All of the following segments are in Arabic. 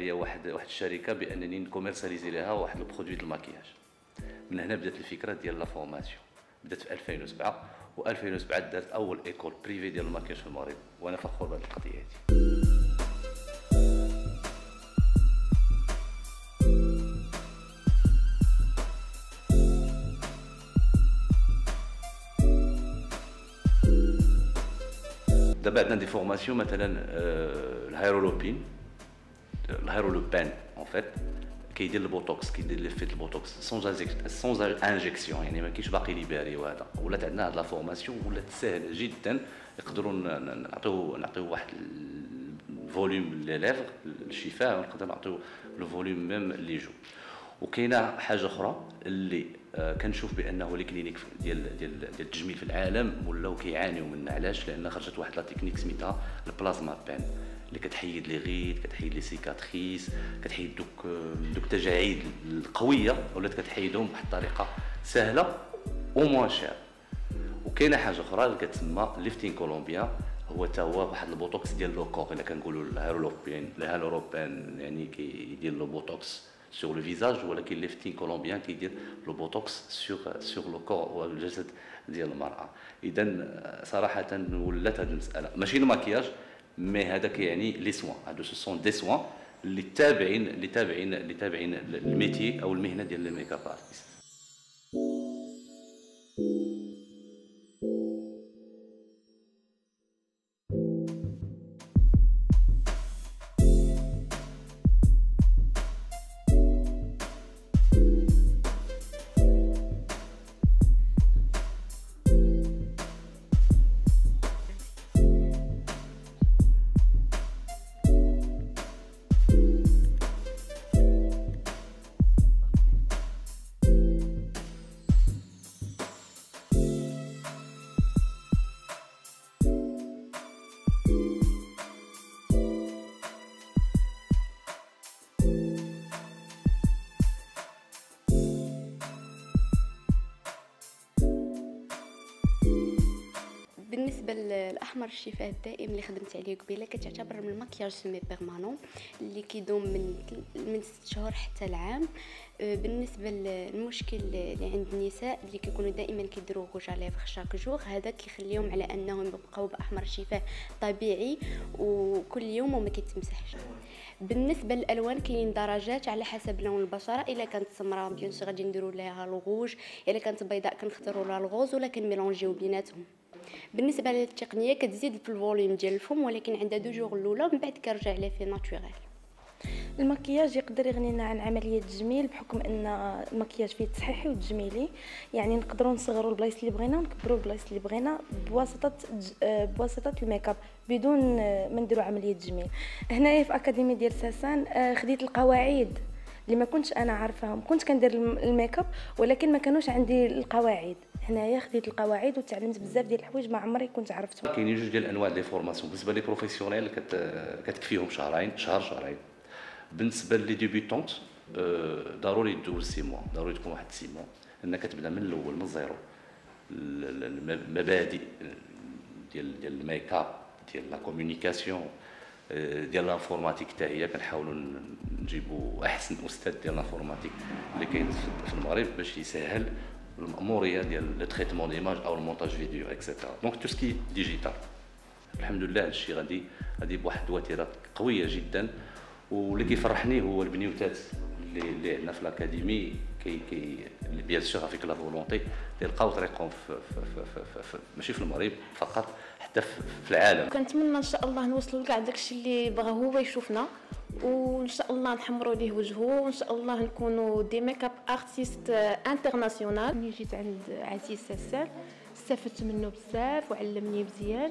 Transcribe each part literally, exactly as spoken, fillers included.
عليا واحد واحد الشركه بانني نكوميرساليزي لها واحد البرودوي ديال الماكياج. من هنا بدات الفكره ديال لا فورماسيون. بدات في ألفين وسبعة، و ألفين وسبعة دارت اول ايكول بريفي ديال الماكياج في المغرب، وانا فخور بهذه القضيه هذه. دابا عندنا دي فورماسيون مثلا الهيرولوبين الهيرولوبان اون فيت كيدير البوتوكس، كيدير ليفيت البوتوكس سون سون انجيكسيون، يعني ما كاينش باقي ليباري. وهذا ولات عندنا هاد لا فورماسيون ولات ساهله جدا، يقدروا نعطيو نعطيو واحد الفوليوم لي ليفر الشفاه، ونقدر نعطيو لو فوليوم ميم لي جو. وكاينه حاجه اخرى اللي كنشوف بانه لي كلينيك ديال ديال ديال التجميل في العالم ولاو كيعانيو منها. علاش؟ لان خرجت واحد لا تكنيك سميتها البلازما بان، اللي كتحيد لي غيد، كتحيد لي سيكاتريس، كتحيد دوك دوك التجاعيد القويه، ولات كتحيدهم بواحد الطريقه سهله وموان شير. وكاينه حاجه اخرى اللي كتسمى ليفتين كولومبيان، هو حتى هو واحد البوتوكس ديال لو كور. الا كنقولوا الهيرولوبين الهيرولوبان يعني كيدير لو بوتوكس sur le visage، ولكن ليفتين كولومبيان كيدير لو بوتوكس sur sur le corps والجسد ديال المراه. اذا صراحه ولات هذه المساله ماشي الماكياج مي هذا كيعني لي سوان، هادو سو سون دي سوان اللي تابعين اللي تابعين اللي تابعين الميتي او المهنه ديال الميك اب ارتست. بالنسبه للاحمر الشفاه الدائم اللي خدمت عليه قبيله، كتعتبر من المكياج سيمي بيرمانون اللي كيدوم من من ست شهور حتى العام. بالنسبه للمشكل اللي عند النساء اللي كيكونوا دائما كيديروا روج على ليفر شاك جور، هذا كيخليهم على انهم يبقاو باحمر الشفاه طبيعي وكل يوم وما كيتمسحش. بالنسبه للالوان كاين درجات على حسب لون البشره، الا كانت سمراء بيان سور غادي نديروا لها الغوج، الا كانت بيضاء كنختاروا لها الغوز، ولا كنميلونجيو بيناتهم. بالنسبه للتقنيه كتزيد في الفوليوم ديال الفم، ولكن عندها دو جور الاولى ومن بعد كيرجع ليه في ناتوريل. المكياج يقدر يغنينا عن عمليه التجميل بحكم ان المكياج فيه تصحيحي وتجميلي، يعني نقدروا نصغروا البلايص اللي بغينا ونكبروا البلايص اللي بغينا بواسطه بواسطه الميك اب بدون ما نديروا عمليه تجميل. هنايا في اكاديمي ديال ساسان خديت القواعد اللي ما كنتش انا عارفاهم، كنت كندير الميك اب ولكن ما كانوش عندي القواعد. هنايا خديت القواعد وتعلمت بزاف ديال الحوايج ما عمري كنت عرفتهم. كاينين جوج ديال انواع ديال فورماسيون. بالنسبه لي بروفيسيونيل كتكفيهم شهرين شهر شهرين. بالنسبه لي ديبيتونت ضروري دوز سي موا، ضروري تكون واحد سي موا، انك كتبدا من الاول من الزيرو. المبادئ ديال ديال الميك اب ديال لا كومونيكاسيون ديال لانفورماتيك حتى هي كنحاولوا نجيبوا احسن استاذ ديال لانفورماتيك اللي كاين في المغرب باش يسهل الماموريه ديال لو تريتمون ديماج او المونتاج فيديو اكسيتيرا. دونك تو سكي ديجيتال الحمد لله هادشي غادي غادي بواحد الوتيره قويه جدا. واللي كيفرحني هو البنيوتات اللي اللي عندنا في الاكاديمي كي كي بيان سور افيك لا فولونتي تلقاو طريقهم في, في, في, في, في ماشي في المغرب فقط حتى في العالم. كنتمنى ان شاء الله نوصلوا لكاع داكشي اللي بغا هو يشوفنا، وان شاء الله نحمروا ليه وجهه، وان شاء الله نكونوا دي ميك اب ارتيست انترناسيونال. ملي جيت عند عزيز ساسان استفدت منه بزاف وعلمني مزيان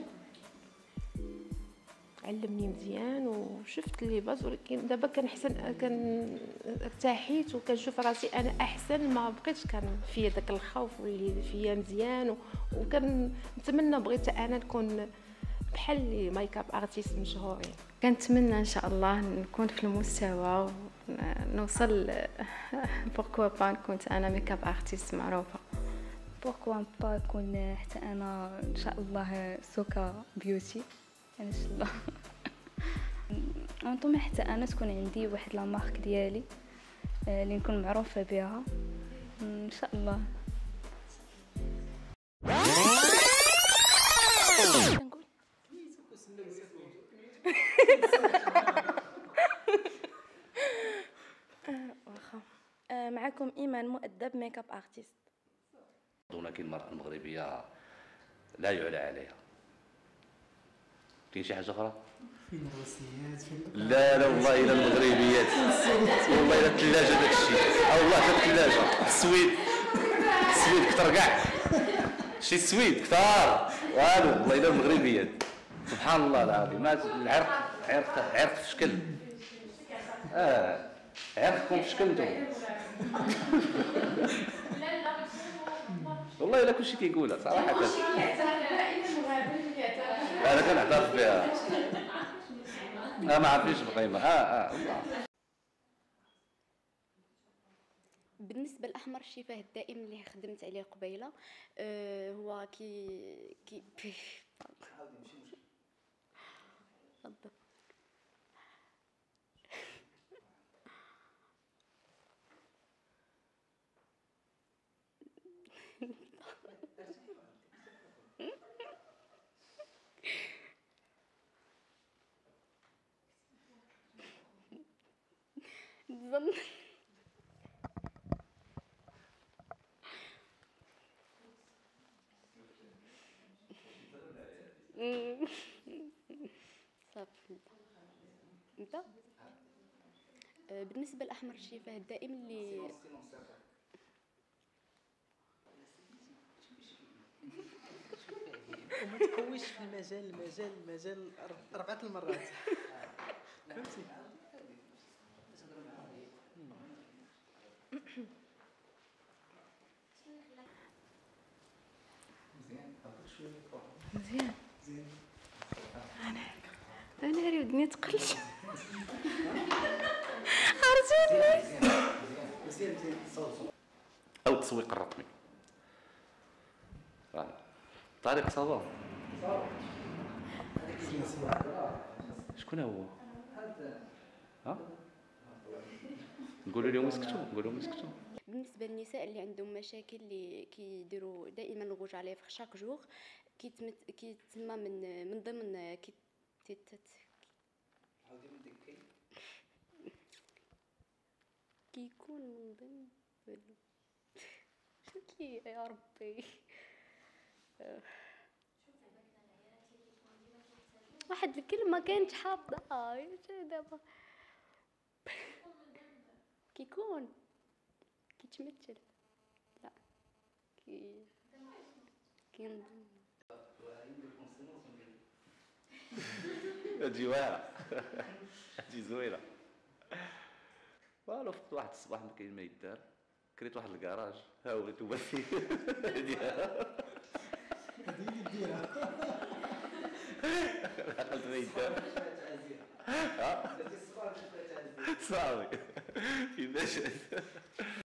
علمني مزيان وشفت لي باز، ولكن دابا كنحسن كان ارتحيت وكنشوف راسي انا احسن، ما بقيتش كان فيا داك الخوف واللي فيا مزيان، وكنتمنى بغيت انا نكون بحال لي ميك اب ارتيست مشهورين. كنتمنى ان شاء الله نكون في المستوى ونوصل بوركوا با نكون انا ميك اب ارتيست معروفه. بوركوا با نكون حتى انا ان شاء الله سوكا بيوتي ان شاء الله. نطمح حتى انا تكون عندي واحد لا مارك ديالي اللي نكون معروفه بها ان شاء الله. واخا معكم ايمان مؤدب ميك اب ارتست. ولكن المرأة المغربية لا يعلى عليها. كاين شي حاجة أخرى؟ في الروسيات في لا لا والله إلا المغربيات والله إلا الثلاجة داك الشيء أو والله حتى الثلاجة السويد السويد كثر كاع شي السويد كثار والو والله إلا المغربيات سبحان الله العظيم. ما العرق عرق عرق في شكل اه عرقكم في شكل نتوما والله إلا كلشي كيقولها صراحة. انا كنعترف بها اه ما عرفتش بقيمه اه اه والله. بالنسبه لاحمر الشفاه الدائم اللي خدمت عليه قبيله آه هو كي كي تفضل. نظن صافي انت بالنسبه لاحمر الشفاه الدائم اللي وما تقويش في المجال المجال المجال أربعة المرات فهمتي. مزيان مزيان انا انا راه ودني تقلش عرفتي مزيان مزيان او التسويق الرقمي. طارق صافا شكون هو؟ ها؟ نقولوا لهم اسكتوا نقولوا لهم اسكتوا. بالنسبه للنساء اللي عندهم مشاكل اللي كيديروا دائما الغوج عليه في شاك جوغ كيتمت كيتسمى من من ضمن كي كيكون من ضمن شكي يا ربي واحد الكلمه كانت حافظه دابا كيكون كيتمثل لا كي كينضم هادي واعره هادي زوينه. والو فقت واحد الصباح ما كاين ما يدار كريت واحد الكراج ها هو تمثل ديالها هذه اللي ديرها دخلت ما يدار صافي في مشهد